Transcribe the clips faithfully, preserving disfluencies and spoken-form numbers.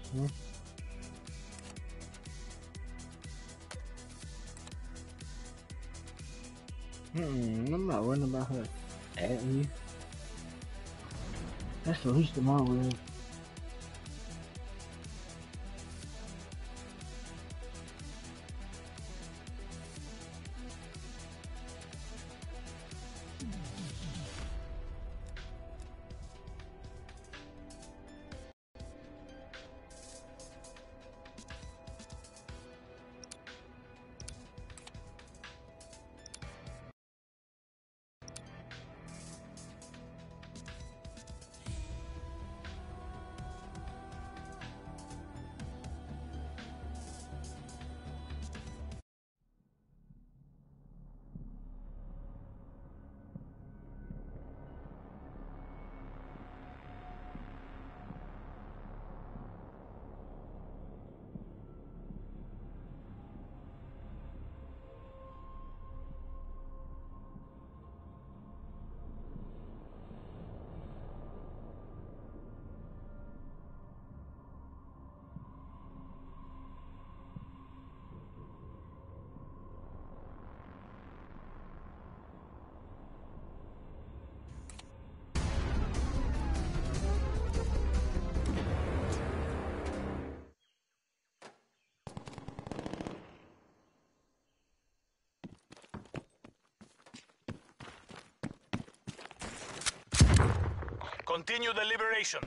Hmm. Hmm, I'm not worrying about her adding you. That's the least of my worries. Continue the liberation.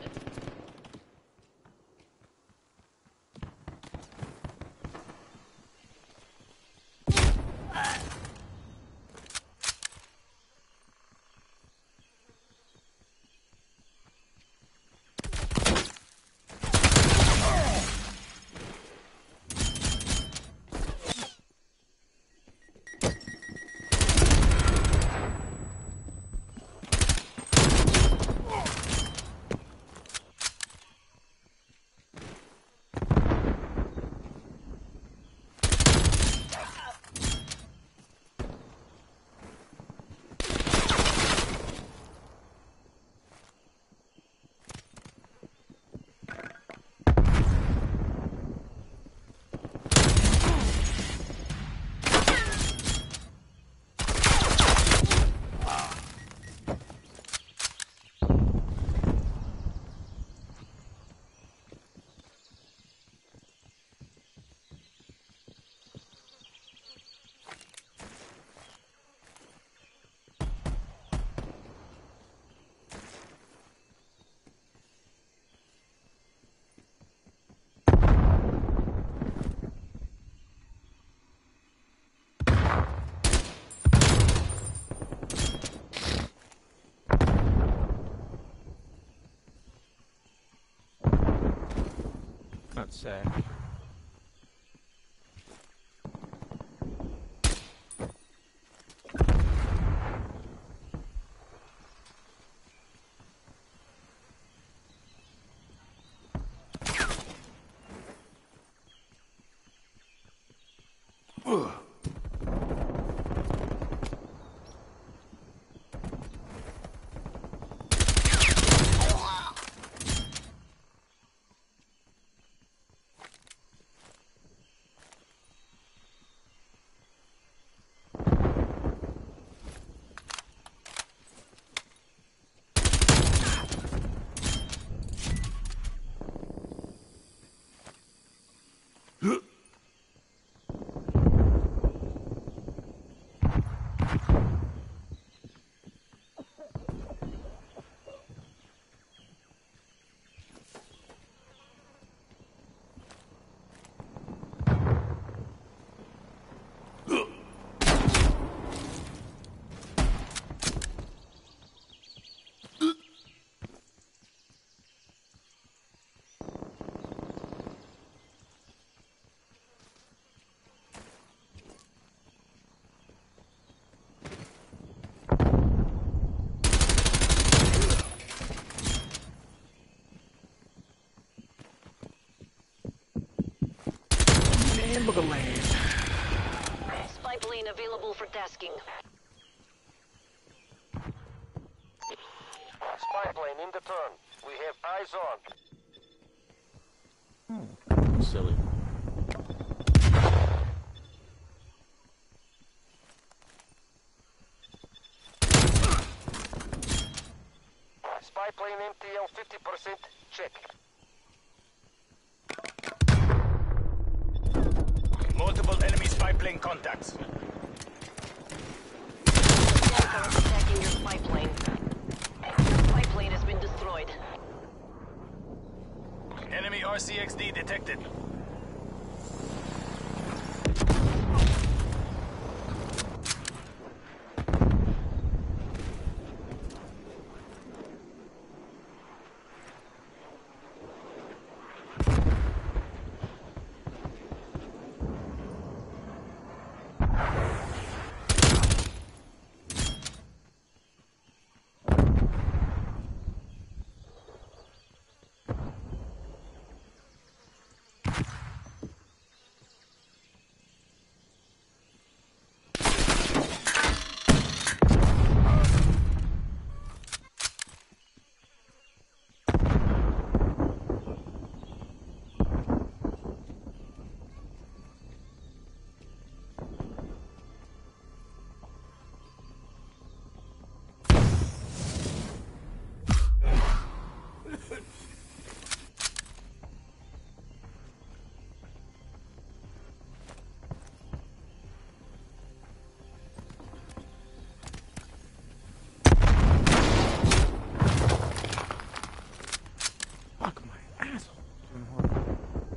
That's sad. Hamburger land. Spy plane available for tasking. Spy plane in the turn. We have eyes on. Check. Multiple enemy spy plane contacts. Tanker is attacking your spy plane. Your spy plane has been destroyed. Enemy R C X D detected. Fuck my asshole. Doing hard.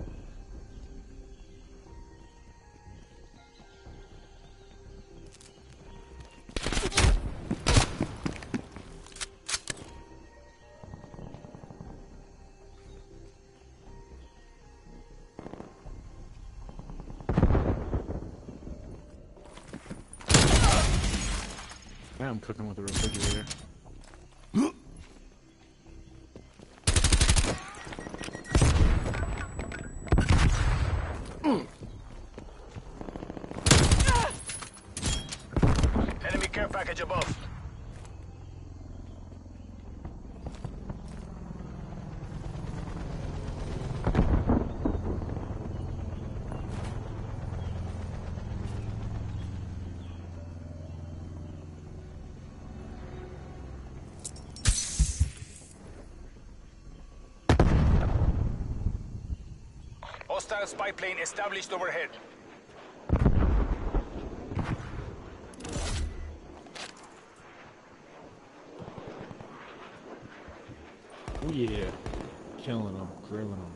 Man, I'm cooking with a refrigerator. Enemy care package above. Hostile spy plane established overhead. Oh yeah. Killing them, grilling them.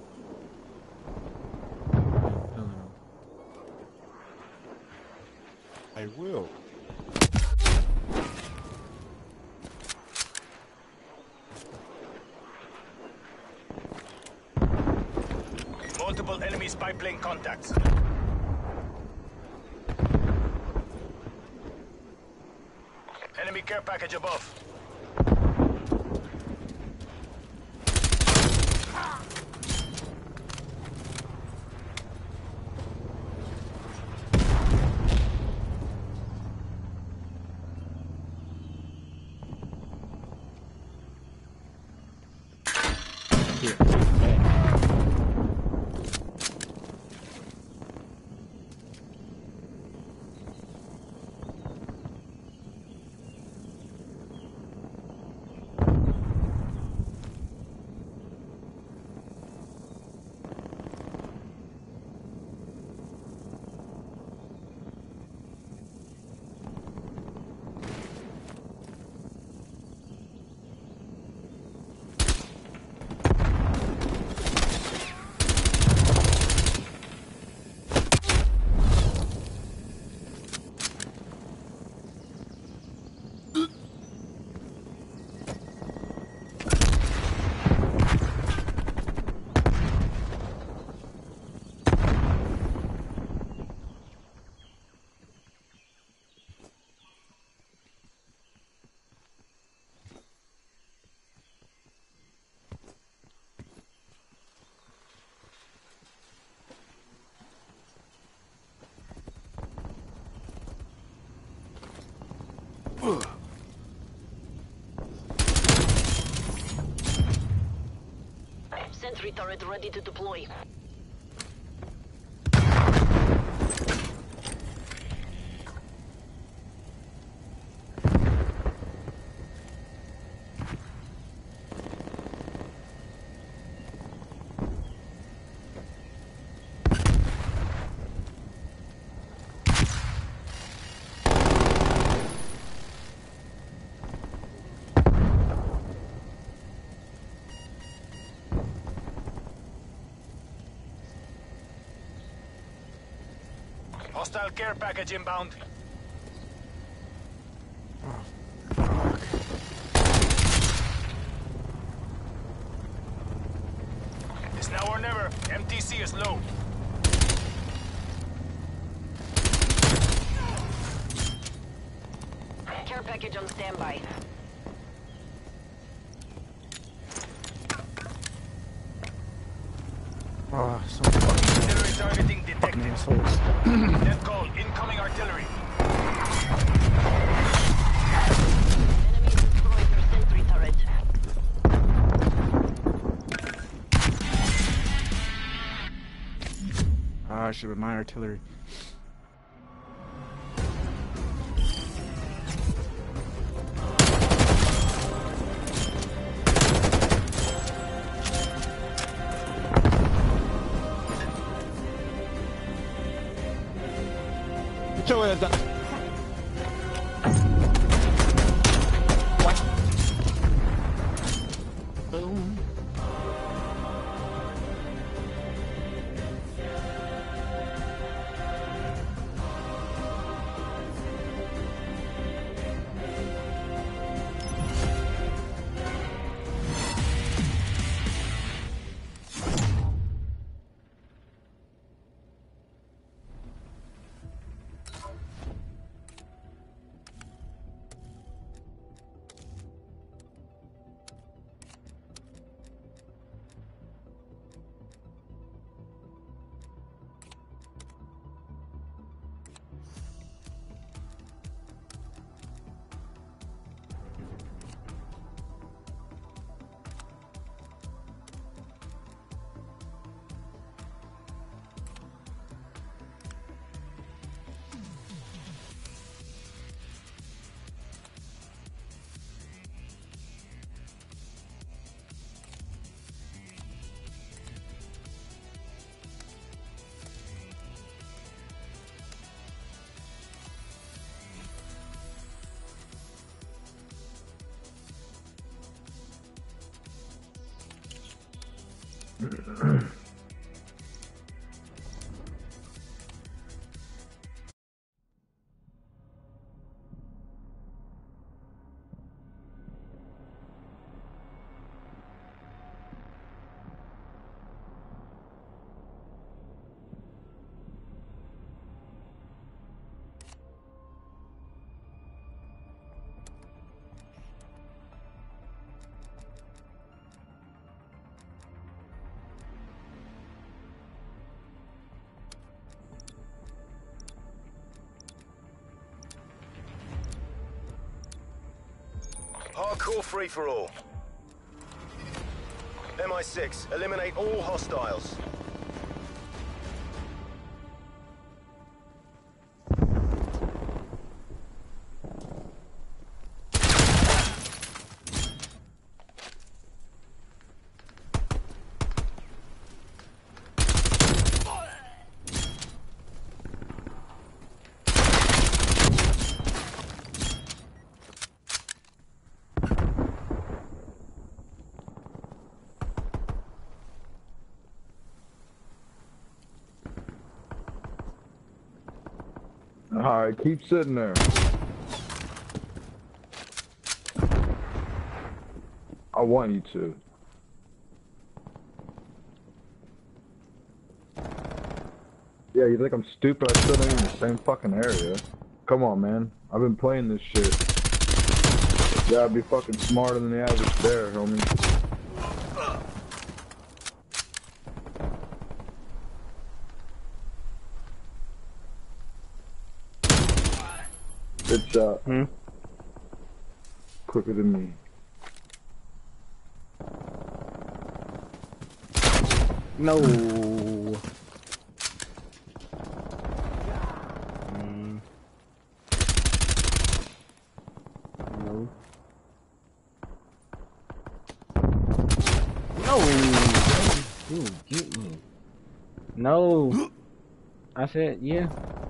Killing them. I will. Multiple enemy spy plane contacts. Enemy care package above. Here. Hey. Sentry turret ready to deploy. Hostile care package inbound. It's now or never. M T C is low. Care package on standby. Oh, so fucking, Artillery targeting fucking detected. assholes. Net call. Incoming artillery. Enemy destroyed your sentry turret. Ah, I should have my artillery. Get your ass down. What? Boom. Hardcore free-for-all. M I six, eliminate all hostiles. Alright, keep sitting there. I want you to. Yeah, you think I'm stupid? I still ain't in the same fucking area. Come on, man. I've been playing this shit. You gotta be fucking smarter than the average there, homie. Good shot. Hmm? Quicker than me. No. Mm. No. No. Dude, get me. No. I said yeah.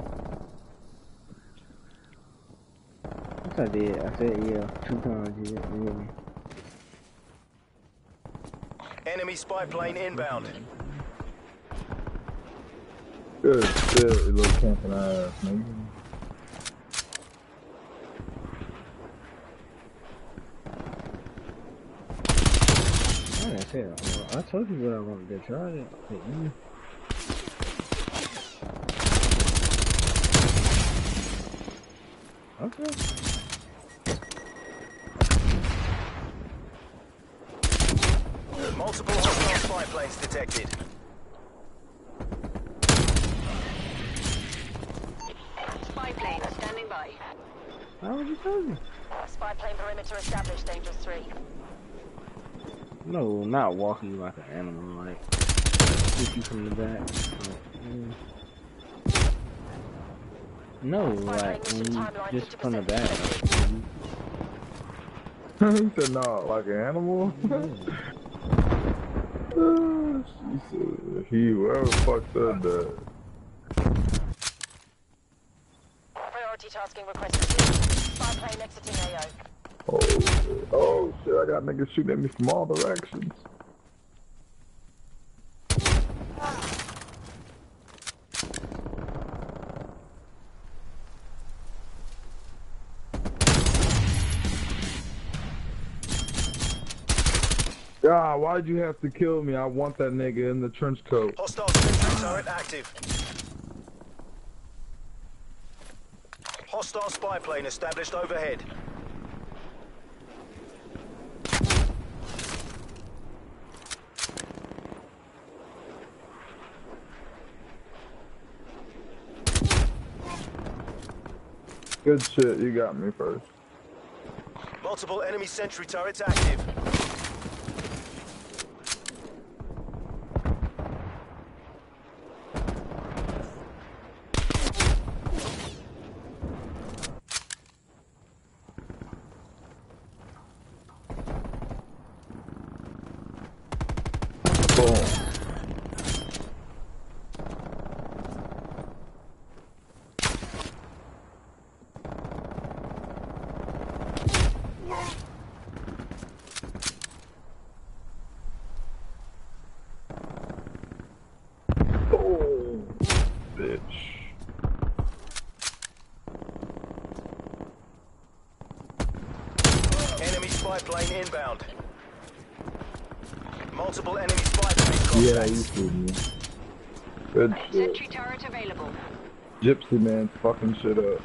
Yes, I did. I said yeah. Two times. Yeah. Yeah. Enemy spy plane inbound. Good shit, you little camping ass, nigga. Like I said, I told you what I wanted to try. It. Mm. Okay. Multiple hostile spy planes detected. Spy plane standing by. How would you tell me? Spy plane perimeter established, Dangerous three. No, not walking you like an animal, like shoot you from the back. Like, mm. No, like when you, just from the back. Like, He said, no, like an animal? Uh, she said, he, whoever the fuck said that. Priority tasking requested. Spy plane exiting A O. Oh shit, oh shit, I got niggas shooting at me from all directions. God, why'd you have to kill me? I want that nigga in the trench coat. Hostile sentry turret active. Hostile spy plane established overhead. Good shit, you got me first. Multiple enemy sentry turrets active. Boom. Oh, bitch. Enemy spy plane inbound. Multiple enemy spy plane Yeah, contacts. you see me. Good shit. Sentry turret available. Gypsy man fucking shit up.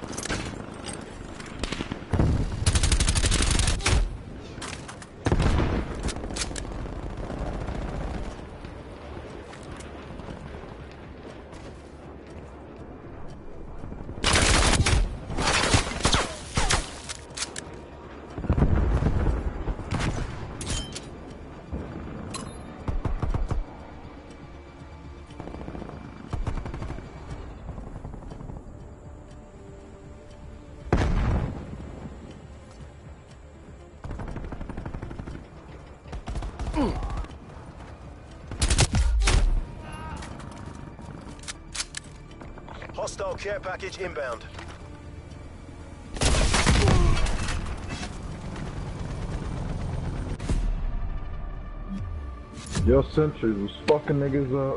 Hostile care package inbound. Your sentries was fucking niggas up.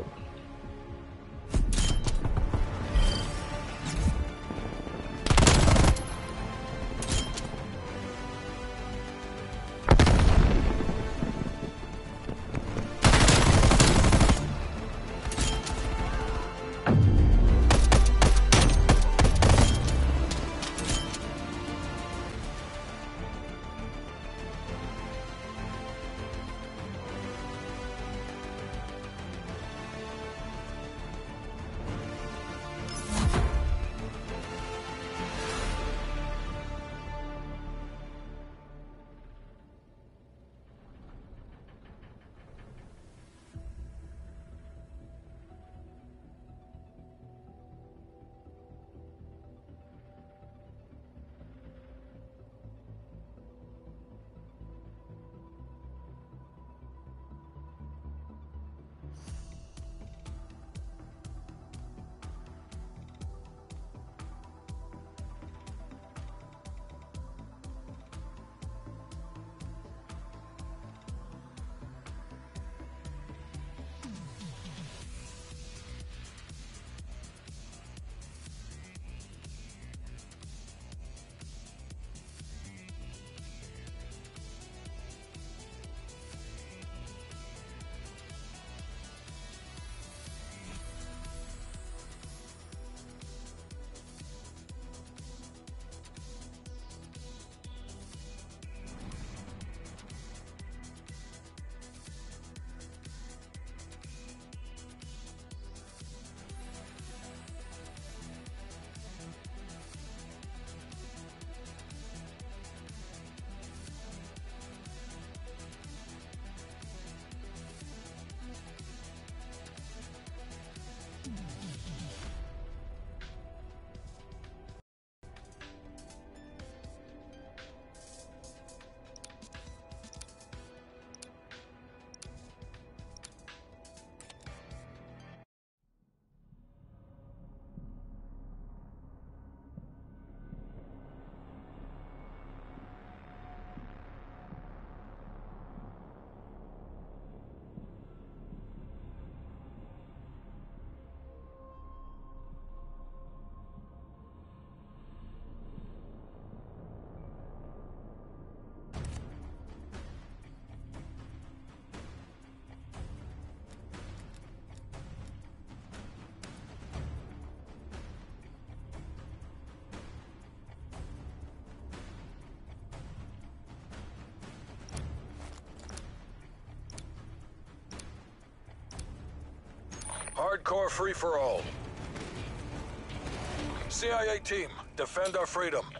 hardcore free-for-all. C I A team, defend our freedom.